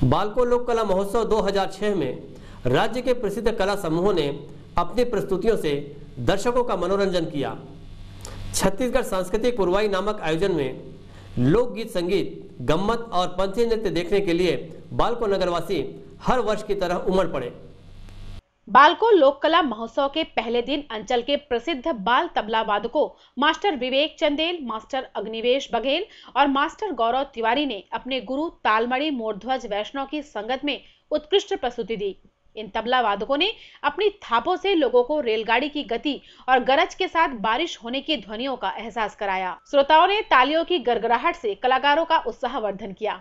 बालको लोक कला महोत्सव 2006 में राज्य के प्रसिद्ध कला समूहों ने अपनी प्रस्तुतियों से दर्शकों का मनोरंजन किया। छत्तीसगढ़ सांस्कृतिक पुरवाई नामक आयोजन में लोकगीत, संगीत, गम्मत और पंथी नृत्य देखने के लिए बालको नगरवासी हर वर्ष की तरह उमड़ पड़े। बालको लोक कला महोत्सव के पहले दिन अंचल के प्रसिद्ध बाल तबला वादकों मास्टर विवेक चंदेल, मास्टर अग्निवेश बघेल और मास्टर गौरव तिवारी ने अपने गुरु तालमणि मोरध्वज वैष्णव की संगत में उत्कृष्ट प्रस्तुति दी। इन तबला वादकों ने अपनी थापों से लोगों को रेलगाड़ी की गति और गरज के साथ बारिश होने की ध्वनियों का एहसास कराया। श्रोताओं ने तालियों की गड़गड़ाहट से कलाकारों का उत्साहवर्धन किया।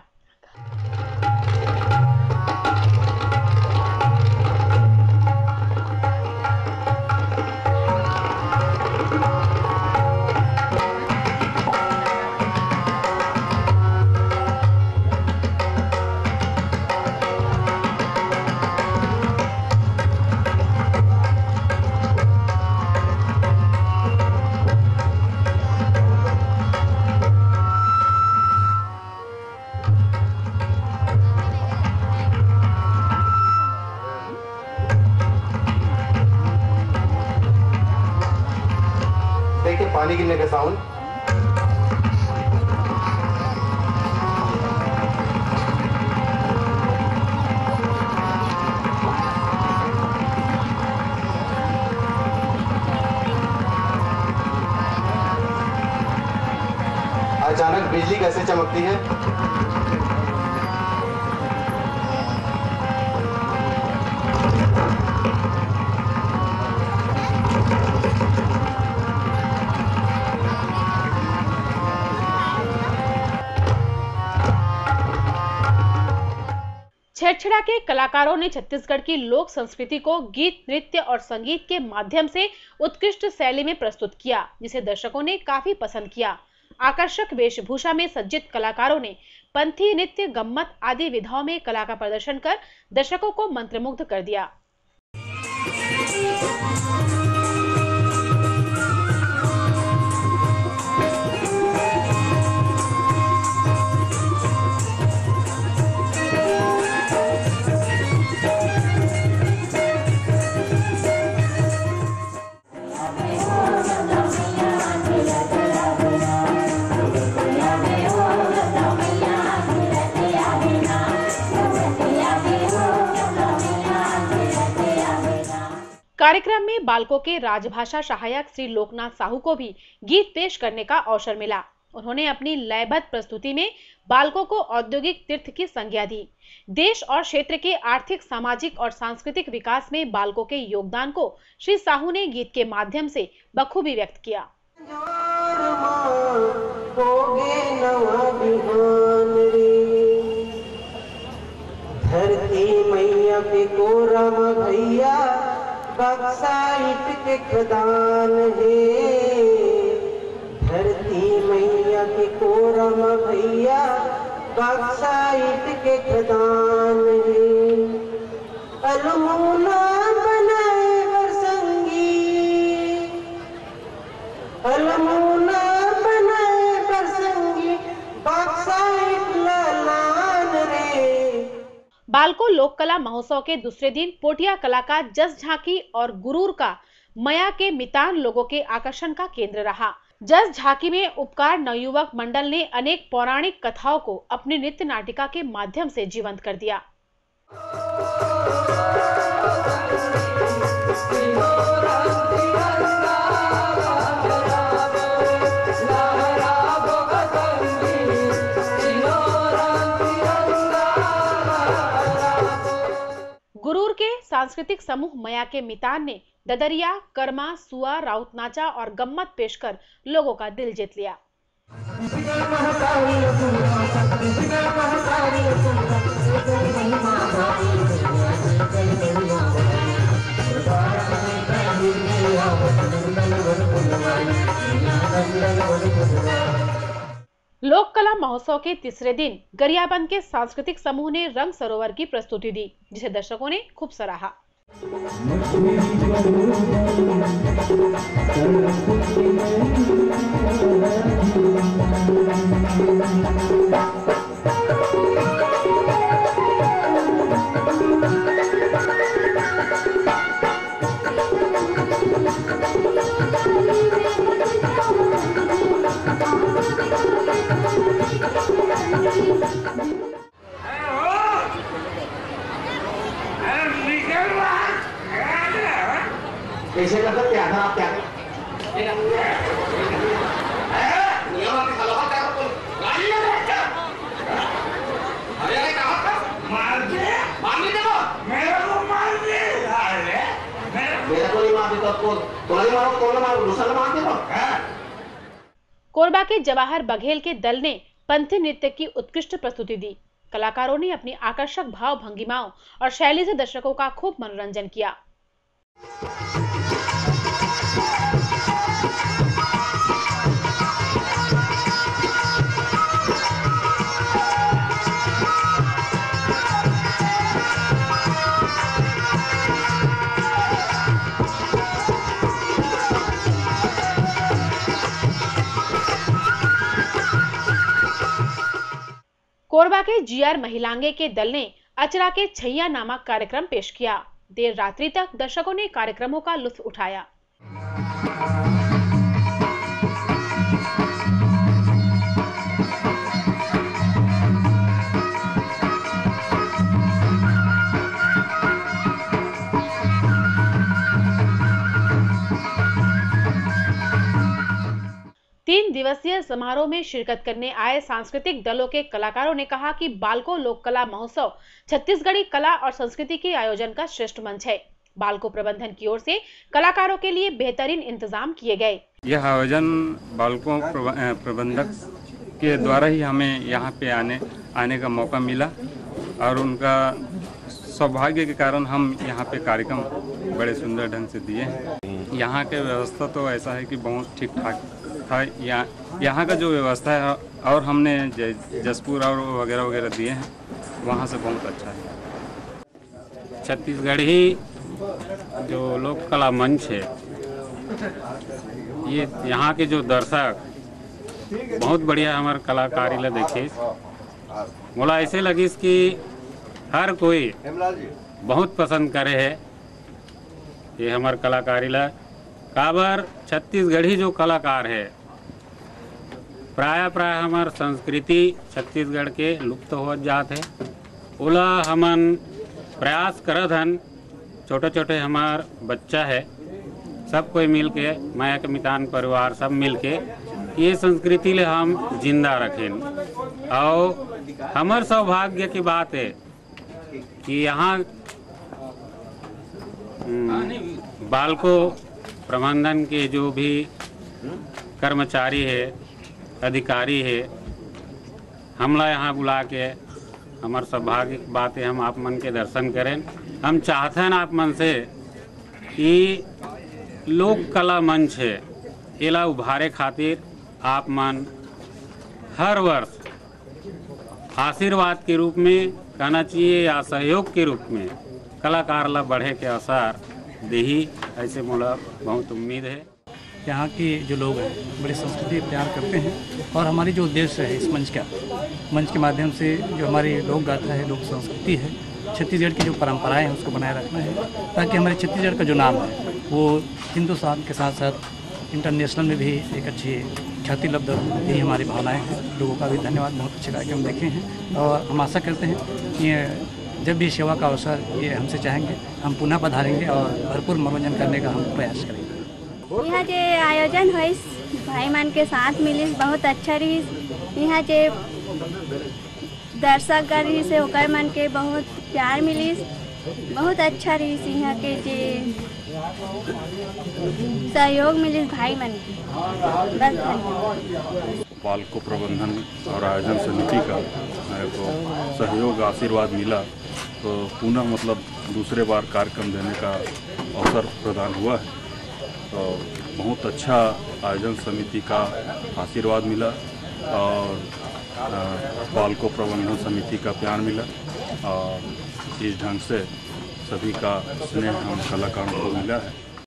पानी गिरने का साउंड। अचानक बिजली कैसे चमकती है। छेड़छड़ा के कलाकारों ने छत्तीसगढ़ की लोक संस्कृति को गीत, नृत्य और संगीत के माध्यम से उत्कृष्ट शैली में प्रस्तुत किया, जिसे दर्शकों ने काफी पसंद किया। आकर्षक वेशभूषा में सज्जित कलाकारों ने पंथी नृत्य, गम्मत आदि विधाओं में कला का प्रदर्शन कर दर्शकों को मंत्रमुग्ध कर दिया। कार्यक्रम में बालको के राजभाषा सहायक श्री लोकनाथ साहू को भी गीत पेश करने का अवसर मिला। उन्होंने अपनी लयबद्ध प्रस्तुति में बालको को औद्योगिक तीर्थ की संज्ञा दी। देश और क्षेत्र के आर्थिक, सामाजिक और सांस्कृतिक विकास में बालको के योगदान को श्री साहू ने गीत के माध्यम से बखूबी व्यक्त किया। धरती मैया पे कोरम भैया बक्साइट के खदान है। धरती मैया के कोरम भैया बक्साइट के खदान है। अलमुना बनाए बरसंगी, अलमुना बनाए बरसंगी बक्साइट लालान रे। बालको लोक कला महोत्सव के दूसरे दिन पोटिया कला का जस झांकी और गुरूर का मया के मितान लोगों के आकर्षण का केंद्र रहा। जस झांकी में उपकार नवयुवक मंडल ने अनेक पौराणिक कथाओं को अपनी नृत्य नाटिका के माध्यम से जीवंत कर दिया। गुरूर के सांस्कृतिक समूह मया के मितान ने ददरिया, कर्मा, सुआ, राउत नाचा और गम्मत पेश कर लोगों का दिल जीत लिया। लोक कला महोत्सव के तीसरे दिन गरियाबंद के सांस्कृतिक समूह ने रंग सरोवर की प्रस्तुति दी, जिसे दर्शकों ने खूब सराहा। कैसे कर सकते हैं? आप क्या मेरा को नहीं मार देता, तो मारो दूसरा मार देता। कोरबा के जवाहर बघेल के दल ने पंथी नृत्य की उत्कृष्ट प्रस्तुति दी। कलाकारों ने अपनी आकर्षक भाव भंगिमाओं और शैली से दर्शकों का खूब मनोरंजन किया। कोरबा के जीआर महिलांगे के दल ने अचरा के छैया नामक कार्यक्रम पेश किया। देर रात्रि तक दर्शकों ने कार्यक्रमों का लुत्फ उठाया। 3 दिवसीय समारोह में शिरकत करने आए सांस्कृतिक दलों के कलाकारों ने कहा कि बालको लोक कला महोत्सव छत्तीसगढ़ी कला और संस्कृति के आयोजन का श्रेष्ठ मंच है। बालको प्रबंधन की ओर से कलाकारों के लिए बेहतरीन इंतजाम किए गए। यह आयोजन बालको प्रबंधक के द्वारा ही हमें यहाँ पे आने का मौका मिला और उनका सौभाग्य के कारण हम यहाँ पे कार्यक्रम बड़े सुंदर ढंग से दिए हैं। यहाँ के व्यवस्था तो ऐसा है कि बहुत ठीक ठाक था। यहाँ का जो व्यवस्था है और हमने जसपुर और वगैरह वगैरह दिए हैं, वहाँ से बहुत अच्छा है। छत्तीसगढ़ी जो लोक कला मंच है, ये यहाँ के जो दर्शक बहुत बढ़िया हमारे कलाकारी ला देखे, बोला ऐसे लगी कि हर कोई बहुत पसंद करे है ये हमारे कलाकारी ला। काबर छत्तीसगढ़ी जो कलाकार है प्राय हमार संस्कृति छत्तीसगढ़ के लुप्त हो जात है। ओला हमन प्रयास करत हन, छोटे छोटे हमार बच्चा है, सब कोई मिल के माया के मितान परिवार सब मिल के ये संस्कृति ले हम जिंदा रखें। और हमार सौभाग्य की बात है कि यहाँ बालको प्रबंधन के जो भी कर्मचारी है, अधिकारी है, हमला यहाँ बुला के हमारे सौभाग्य की बात है हम आप मन के दर्शन करें। हम चाहते हैं आप मन से कि लोक कला मंच है एला उभारे खातिर आप मन हर वर्ष आशीर्वाद के रूप में कहना चाहिए या सहयोग के रूप में कलाकार ला बढ़े के अवसर देही, ऐसे मोला बहुत उम्मीद है। यहाँ के जो लोग हैं बड़ी संस्कृति प्यार करते हैं और हमारी जो उद्देश्य है इस मंच के माध्यम से जो हमारी लोक गाथा है, लोक संस्कृति है, छत्तीसगढ़ की जो परंपराएं हैं उसको बनाए रखना है, ताकि हमारे छत्तीसगढ़ का जो नाम है वो हिंदुस्तान के साथ साथ इंटरनेशनल में भी एक अच्छी ख्याति लब्ध हो। यही हमारी भावनाएं हैं। लोगों का भी धन्यवाद, बहुत अच्छे कार्यक्रम देखे हैं और हम आशा करते हैं कि जब भी सेवा का अवसर ये हमसे चाहेंगे हम पुनः पधारेंगे और भरपूर मनोरंजन करने का हम प्रयास करेंगे। यहाँ जो आयोजन हुई भाई मन के साथ मिली बहुत अच्छा रही। यहाँ जो दर्शक रही से होकर मन के बहुत प्यार मिली, बहुत अच्छा रही। यहाँ के जो सहयोग मिली भाई मन के बस। बालको प्रबंधन और आयोजन समिति का मेरे को सहयोग आशीर्वाद मिला तो पुनः मतलब दूसरे बार कार्यक्रम देने का अवसर प्रदान हुआ है। तो बहुत अच्छा आयोजन समिति का आशीर्वाद मिला और बालको प्रबंधन समिति का प्यार मिला और इस ढंग से सभी का स्नेह हम कलाकारों को मिला है।